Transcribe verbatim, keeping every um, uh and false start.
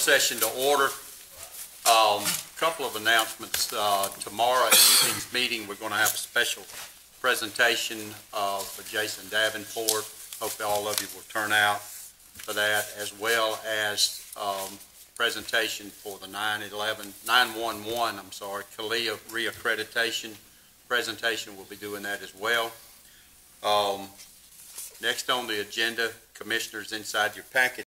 session to order. Um, couple of announcements. Uh, tomorrow evening's meeting, we're going to have a special presentation of Jason Davenport. Hope all of you will turn out for that, as well as um, presentation for the nine eleven, nine one one, I'm sorry, CALEA reaccreditation presentation. We'll be doing that as well. Um, next on the agenda, Commissioners, inside your packet